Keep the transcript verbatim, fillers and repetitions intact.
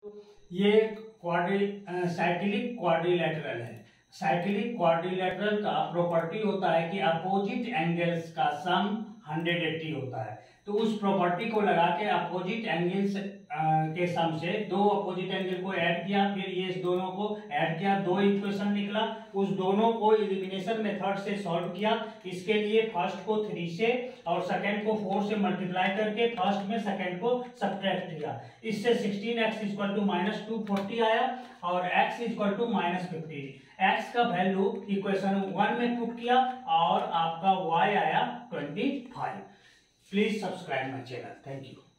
ये क्वाड्री cyclic quadrilateral है। साइक्लिक क्वाड्रिलेटरल का प्रॉपर्टी होता है कि अपोजिट एंगल्स का सम एक सौ अस्सी होता है। तो उस प्रॉपर्टी को लगा के अपोजिट एंगल्स के सम से दो अपोजिट एंगल को ऐड किया, फिर ये इस दोनों को ऐड किया, दो इक्वेशन निकला, उस दोनों को एलिमिनेशन मेथड से सॉल्व किया। इसके लिए फर्स्ट को थ्री से और सेकंड को फोर से मल्टीप्लाई करके फर्स्ट में सेकंड को सब्ट्रैक्ट किया। इससे sixteen x equal to minus two forty आया और x equal to minus fifteen. X का वैल्यू इक्वेशन वन में पुट किया और आपका y आया twenty five. Please subscribe my channel. Thank you.